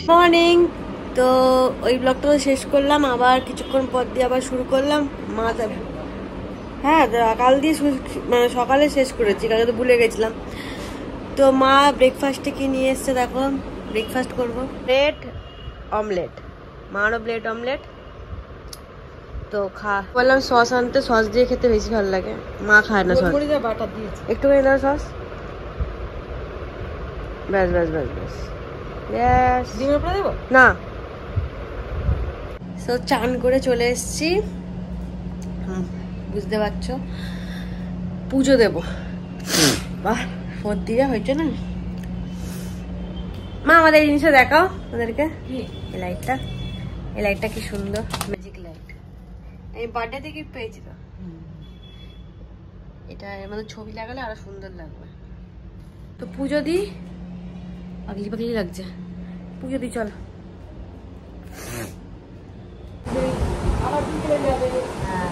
Morning. তো ওই ব্লগটা শেষ করলাম, আবার কিছুক্ষণ পর দিয়ে আবার শুরু করলাম। মা হ্যাঁ কাল দিয়ে মানে সকালে শেষ করেছি, কালকে তো ভুলে গেছিলাম। তো মা ব্রেকফাস্টে কি নিয়ে এসছে দেখো, ব্রেকফাস্ট করবো ব্রেড অমলেট, মারও ব্রেড অমলেট। তো বললাম সস আনতে, সস দিয়ে খেতে বেশি ভালো লাগে, মা খায় না সস, একটু করে দাও সস, ব্যাস ব্যাস ব্যাস ব্যাস ব্যাস, না। তো চান করে চলে এসছি, বুঝতে পারছো, পুজো দেবো। বাহ ফোর দিয়ে হয়েছে না। মা আমাদের এই জিনিসটা দেখাও ওদেরকে, এই লাইটটা, এই লাইটটা কি সুন্দর, ম্যাজিক লাইট। এই বার্থডেতে গিফট পেয়েছি তো, এটা এর মধ্যে ছবি লাগালে আরো সুন্দর লাগবে। তো পুজো দিই, পাগলি পাগলি লাগছে, পুজো দিই চল। হ্যাঁ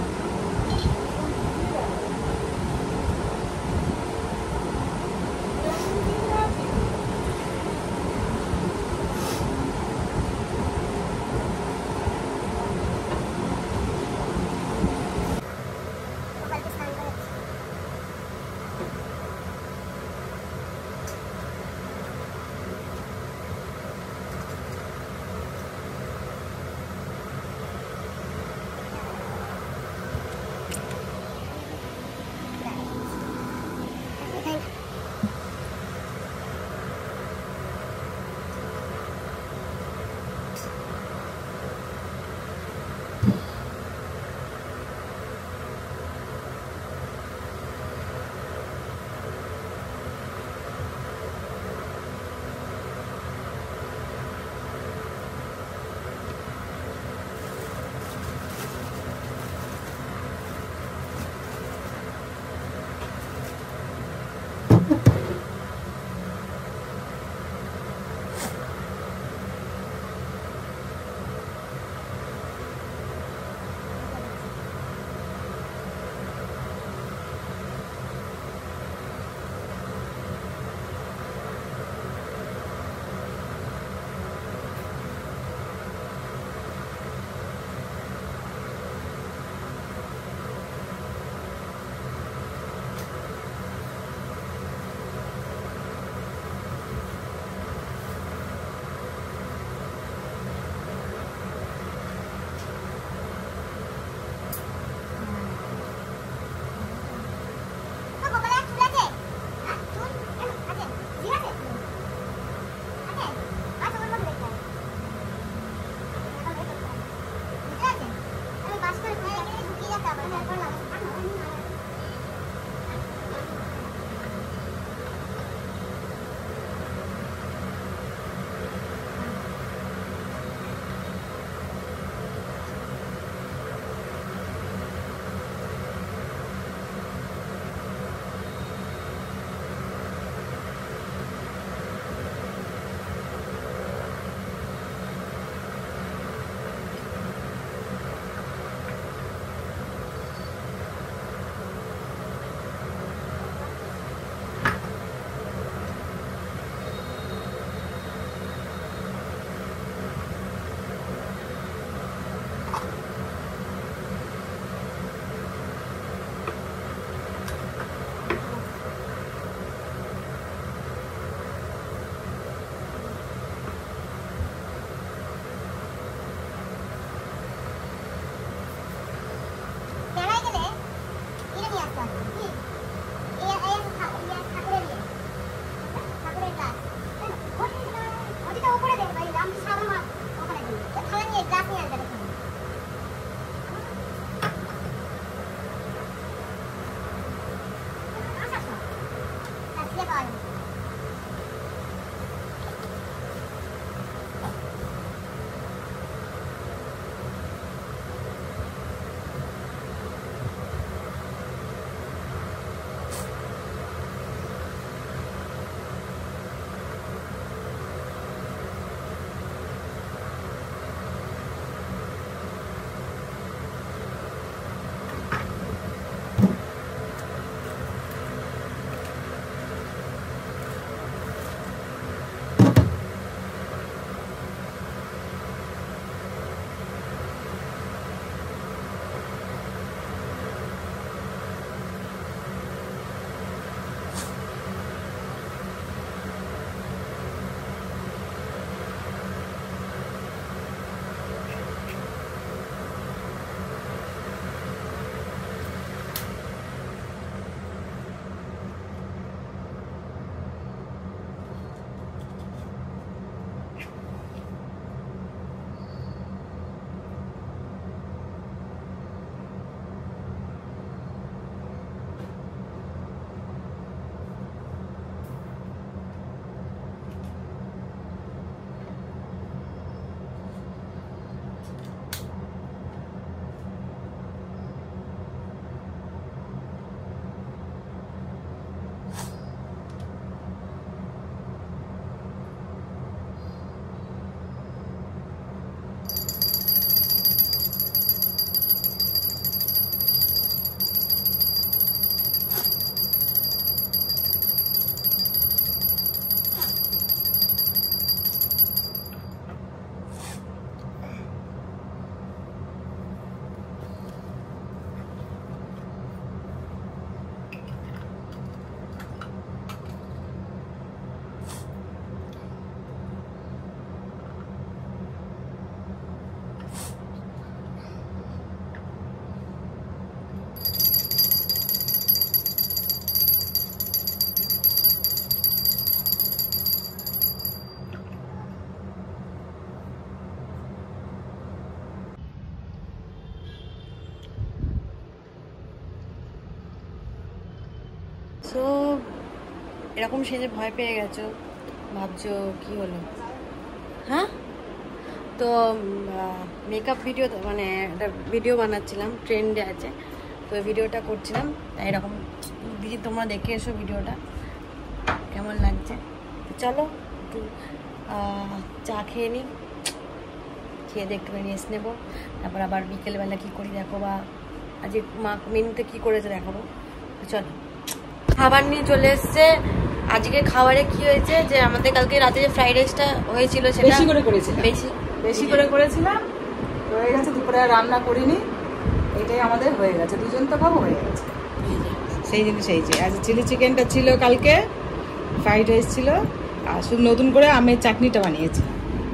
এরকম সেজে ভয় পেয়ে গেছো, ভাবছো কি হলো। হ্যাঁ, তো মেকআপ ভিডিও, মানে একটা ভিডিও বানাচ্ছিলাম, ট্রেন্ডে আছে, তো ওই ভিডিওটা করছিলাম, তাই এরকম দিদি তোমরা দেখে এসো ভিডিওটা কেমন লাগছে। চলো একটু চা খেয়ে নিই, খেয়ে দিয়ে একটুখানি রেস্ট নেবো, তারপর আবার বিকেলবেলা কী করি দেখো, বা আজকে মা মেনুতে কী করেছে দেখাবো। চলো, খাবার নিয়ে চলে এসছে। আজকে খাবারে কি হয়েছে, যে আমাদের কালকে রাতে যে ফ্রাইড রাইসটা হয়েছিল সেটা বেশি করে করেছিলাম, বেশি করে করেছিলাম, হয়ে গেছে। দুপুরে রান্না করিনি, এইটাই আমাদের হয়ে গেছে, দুজন তো খাবো, হয়ে গেছে। সেই জিনিস এই যে আজ চিলি চিকেনটা ছিল, কালকে ফ্রাইড রাইস ছিল, আর শুধু নতুন করে আমের চাটনিটা বানিয়েছি।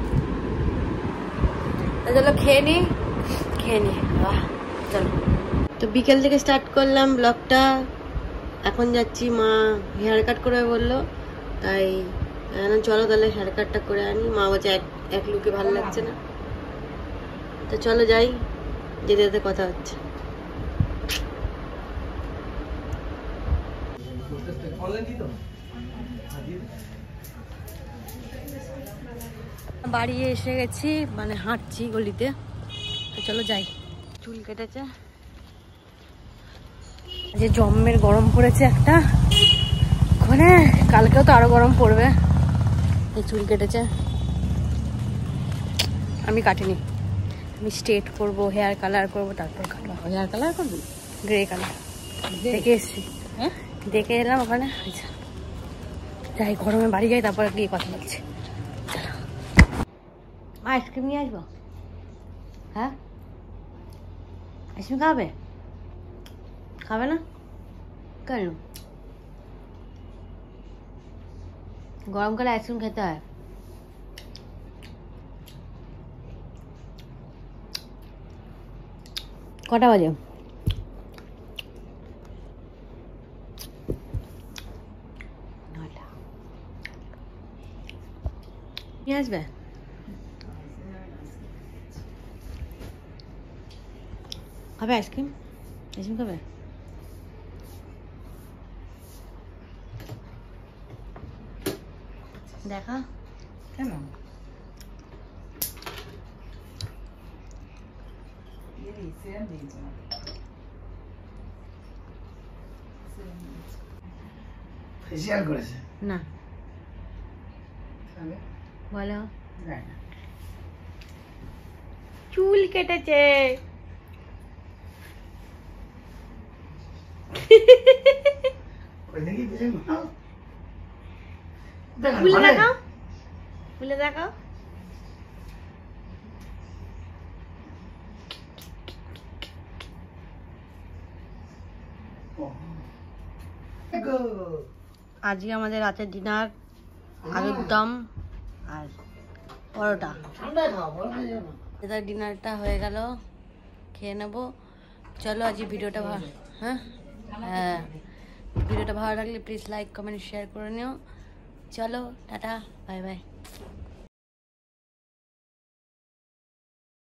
চলো খেয়ে নি চলো। তো বিকেল থেকে স্টার্ট করলাম ব্লগটা, এখন যাচ্ছি, মা হেয়ার কাট করবে বললো, তাই চলো তাহলে হেয়ার কাটটা করে আনি। মা বলছে এক লুকে ভালো লাগছে না, তো চলো যাই, যেতে যেতে কথা হচ্ছে। বাড়ি এসে গেছি, মানে হাঁটছি গলিতে, তো চলো যাই। চুল কেটেছে, যে জম্মের গরম পড়েছে একটা, ওখানে কালকেও তো আরো গরম পড়বে। এই চুল কেটেছে, আমি কাটিনি, আমি স্ট্রেট করবো, হেয়ার কালার করবো, তারপর কাটবো। হেয়ার কালার করবি? গ্রে কালার দেখে এসছি, হ্যাঁ দেখে এলাম ওখানে। আচ্ছা যাই, গরমে বাড়ি যাই, তারপর গিয়ে কথা বলছি। চলো, আইসক্রিম নিয়ে আসবো? হ্যাঁ, আইসক্রিম খাবে? খাবে না কেন? গরমকালে আইসক্রিম খেতে হয়। কটা বাজে? নিয়ে আসবে? খাবে আইসক্রিম? আইসক্রিম খাবে? দেখা কেন? ফেসিয়াল করেছে না, বলো। চুল কেটেছে, খুলে দেখাও, খুলে দেখাও। আজকে আমাদের রাতের ডিনার আলুর দম আর পরোটা। এদের ডিনারটা হয়ে গেল, খেয়ে নেবো। চলো আজকে ভিডিওটা হ্যাঁ ভিডিওটা ভালো লাগলে প্লিজ লাইক কমেন্ট শেয়ার করে নিও। চলো টাটা, বাই বাই।